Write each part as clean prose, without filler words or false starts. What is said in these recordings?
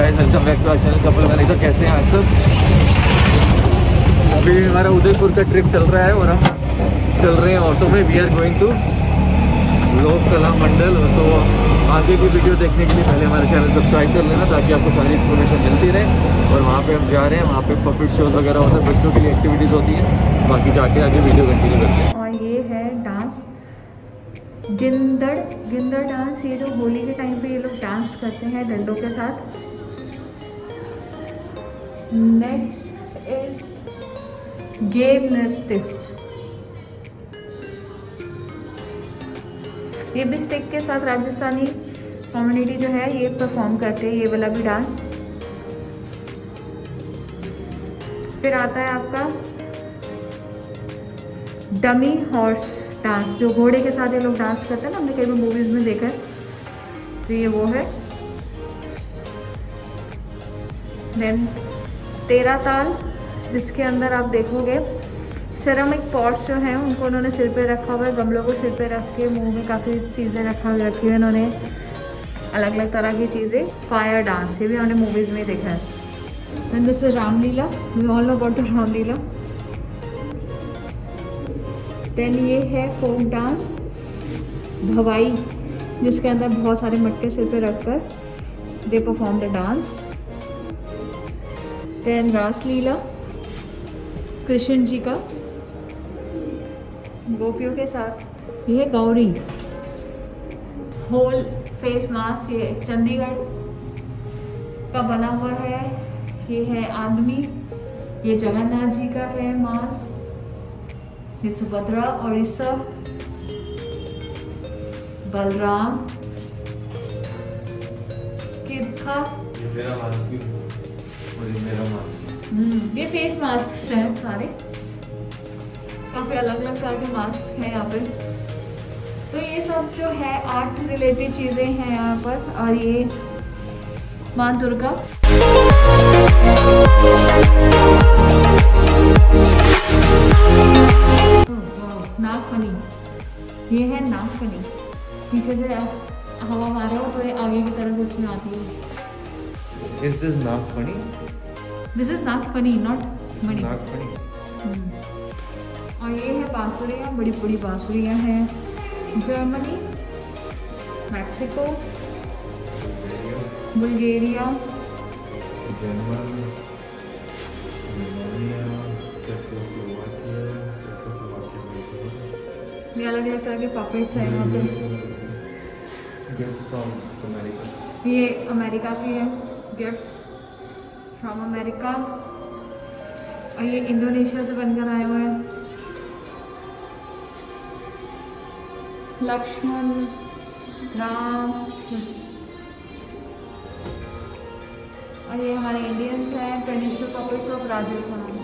Guys, welcome back to our channel couple वाले। तो कैसे हैं आप सब? अभी हमारा उदयपुर का ट्रिप चल रहा है और हम चल रहे हैं ऑटो में। वी आर गोइंग टू लोक कला मंडल। तो आगे की वीडियो देखने के लिए पहले हमारा चैनल सब्सक्राइब कर लेना ताकि आपको सारी इन्फॉर्मेशन मिलती रहे। और वहाँ पे हम जा रहे हैं, वहाँ पे पपेट शोज वगैरह होते हैं, बच्चों के लिए एक्टिविटीज़ होती हैं। बाकी जाके आगे वीडियो कंटिन्यू करते हैं। और ये है डांस गिंदड़ डांस। ये जो होली के टाइम पे ये लोग डांस करते हैं डंडों के साथ। नेक्स्ट इज गेर नृत्य। ये भी स्टिक के साथ राजस्थानी कम्युनिटी जो है ये परफॉर्म करते हैं, ये वाला भी डांस। फिर आता है आपका डमी हॉर्स डांस, जो घोड़े के साथ ये लोग डांस करते हैं ना, हमने कई बार मूवीज में देखा है। तो ये वो है। देन 13 ताल, जिसके अंदर आप देखोगे सेरामिक पॉट्स जो हैं उनको उन्होंने सिर पे रखा हुआ है, गमलों को सिर पे रख के मुंह में काफ़ी चीज़ें रखी हुई है इन्होंने, अलग अलग तरह की चीज़ें। फायर डांस, ये भी हमने मूवीज़ में देखा है। Then this is Ramleela, we all know about Ramleela. Then ये है फोक डांस भवाई, जिसके अंदर बहुत सारे मटके सिर पे रखकर they perform the dance. Then Raasleela, Krishna ji का गोपियों के साथ। ये गौरी होल फेस मास्क, ये चंडीगढ़ का बना हुआ है। ये है आदमी, ये जगन्नाथ जी का है मास्क। ये सुभद्रा और इस सब बलराम किरखा। ये मेरा मास्क भी और ये मेरा मास्क। ये फेस मास्क हैं सारे, काफी अलग अलग तरह के मास्क हैं यहाँ पे। तो ये सब जो है आर्ट रिलेटेड चीजें हैं यहाँ पर। और ये माँ दुर्गा, नागफनी, ये है नागफनी। पीछे से हवा मारो तो ये आगे की तरफ इसमें आती है। Is this nagphani? This is nagphani, not Mani. Nagphani. और ये है बांसुरियाँ, बड़ी बड़ी बांसुरियाँ हैं। जर्मनी, मैक्सिको, बुल्गारिया, ये अलग अलग तरह के पपेट्स हैं यहाँ पे। ये अमेरिका की है, गिफ्ट्स फ्रॉम अमेरिका। और ये इंडोनेशिया से बनकर आए हुए हैं। लक्ष्मण, राम। और ये हमारे इंडियंस हैं, ट्रेडिशनल पपेट्स ऑफ राजस्थान।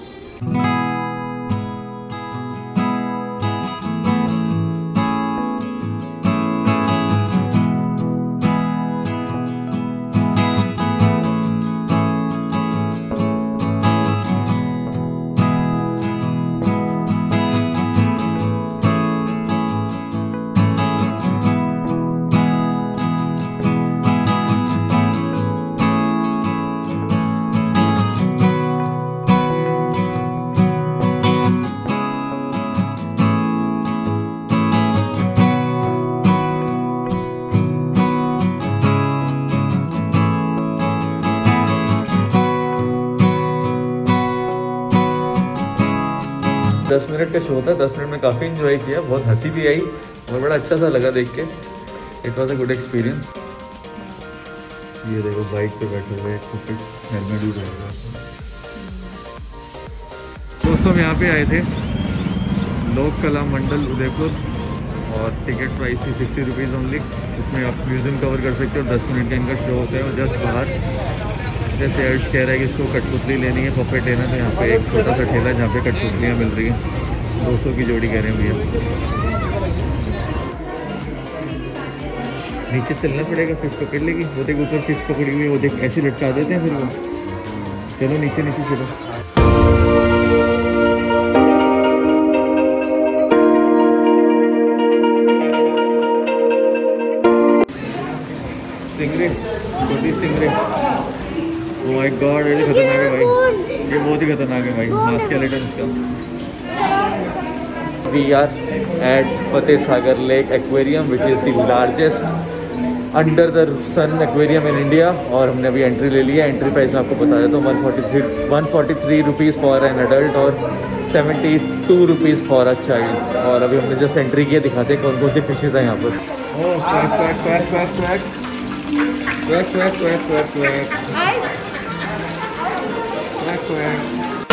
दस मिनट का शो था, 10 मिनट में काफ़ी इन्जॉय किया, बहुत हंसी भी आई और बड़ा अच्छा सा लगा देख के। It was a good experience. ये देखो बाइक पे बैठे हुए, हेलमेट भी पहना। दोस्तों हम यहाँ पे आए थे लोक कला मंडल उदयपुर और टिकट प्राइस थी 60 रुपीज़ ओनली। इसमें आप म्यूज़ियम कवर कर सकते हो। 10 मिनट का इनका शो होता है। और जस्ट बाहर जैसे अर्श कह रहा है कि इसको कठपुतली लेनी है, पपेट लेना, तो यहाँ पे एक छोटा सा ठेला है जहाँ पे कठपुतलियाँ मिल रही हैं। 200 की जोड़ी कह रहे हैं भैया। नीचे चलना पड़ेगा, फिश पकड़ लेगी। वो देख ऊपर फिश पकड़ी हुई है, वो देख ऐसे लटका देते हैं फिर वो। चलो नीचे नीचे चलो। स्टिंगरे, छोटी स्टिंगरे। ओह माय गॉड, ये खतरनाक है भाई, ये बहुत ही खतरनाक है भाई, हाँ स्केलेटन इसका। We are at Fateh Sagar lake aquarium which is the largest under the sun aquarium in India. और हमने अभी एंट्री ले लिया। एंट्री प्राइस मैं आपको बता देता हूँ, 143 रुपीज़ फॉर एन एडल्ट और 72 रुपीज़ फॉर अ चाइल्ड। और अभी हमने जस्ट एंट्री किया, दिखाते हैं कौन कौन से फिशेज हैं यहाँ पर। Oh quack quack quack quack quack quack quack quack quack quack quack.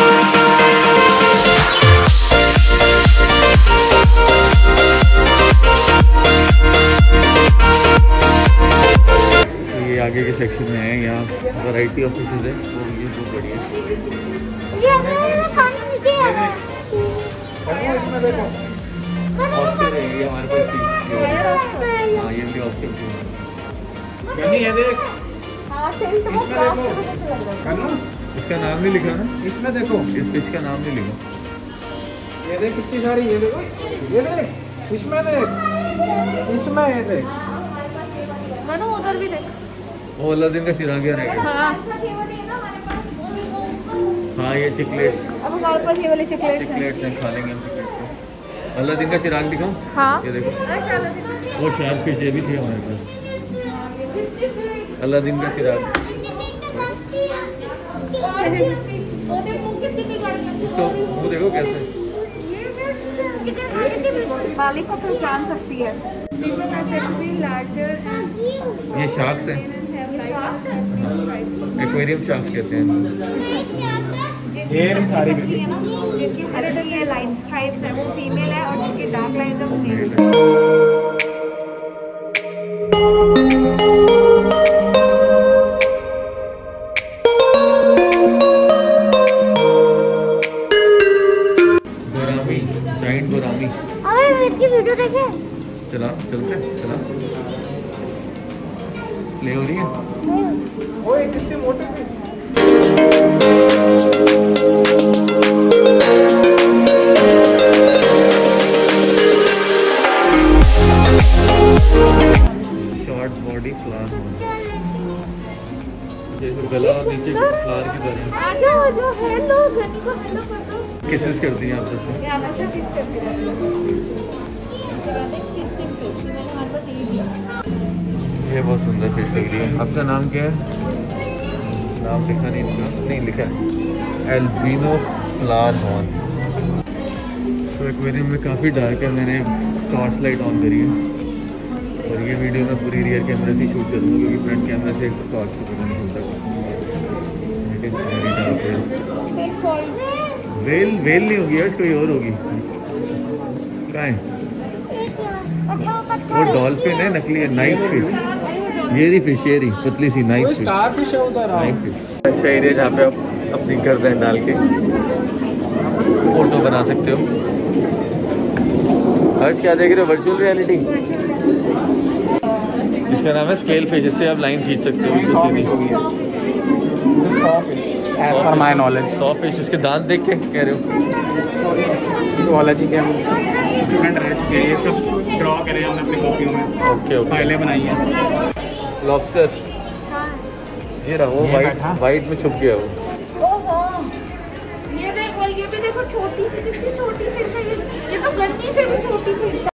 ये आगे के सेक्शन में है, यहाँ वैरायटी ऑफ फिशेज है, तो ये बहुत बढ़िया ऑस्कर है ये हमारे पास। हाँ ये भी ऑस्कर है, देख इसका नाम नहीं लिखा ना, इसमें देखो इस फिश का नाम नहीं लिखा। ये देख कितनी सारी, ये देखो ये देख इसमें, देख इसमें, ये देख मनु उधर भी देख, वो अलादीन का चिराग है। हाँ ये चिकलेट्स, अब हमारे पास ये वाले चिकलेट्स हैं, खा लेंगे हम चिकलेट्स को। अलादीन का चिराग दिखाऊं? हाँ ये देखो, वो शार्क फिश ये भी थी हमारे पास, अलादीन का चिराग। उसको वो देखो कैसे मालिक को पहचान सकती है। ये शार्क्स हैं, एक्वेरियम शार्क्स कहते हैं। ये सारी जिनकी लाइन स्ट्राइप्स है वो फीमेल है और जिनकी डार्क लाइंस है वो मेल है। Gourami, giant gourami. अरे इसकी वीडियो देखे, चला चलते चला, प्ले हो रही है। ओए कितने मोटे थे। शॉर्ट बॉडी फ्लावर, जैसे गला और नीचे फ्लावर की तरह। जो हेलो गनी को हेलो कर दो। किसेस करती हैं आप इसमें? ये आना से किस करती है। ये बहुत सुंदर फिश लग रही है। आपका नाम क्या है? नाम लिखा नहीं, नहीं लिखा है, एल्बिनो फ्लावर हॉर्न। तो एक्वेरियम में काफ़ी डार्क है, मैंने टॉर्च लाइट ऑन करी है और ये वीडियो मैं पूरी रियर कैमरे से शूट करूँगा क्योंकि फ्रंट कैमरे से टॉर्च को पता नहीं चलता। It is very dark. Well well नहीं होगी यार, कोई और होगी। कहाँ है वो? डॉल्फिन है, नकली है, नाइफ फिश। ये रही फिश, ये रही पतली सी नाइफ फिश, नाइफ फिश। अच्छा एरिया जहाँ पे आप अपनी गर्दन डाल के फोटो बना सकते हो। आज क्या देख रहे हो? Virtual reality. इसका नाम है स्केल फिश, इससे आप लाइन खींच सकते हो बिल्कुल सीधी। 100 फिश। इसके दांत देख के कह रहे हो? जोलॉजी के हम स्टूडेंट रह चुके हैं, ये सब ड्रॉ करे हमने अपनी कॉपी में। ओके ओके, फाइलें बनाई हैं। लॉबस्टर ये रहा, वो वाइट में छुप गया वो। ओहो ये देखो, ये भी देखो छोटी सी, कितनी छोटी फिश है ये तो गन्नी से भी छोटी फिश है।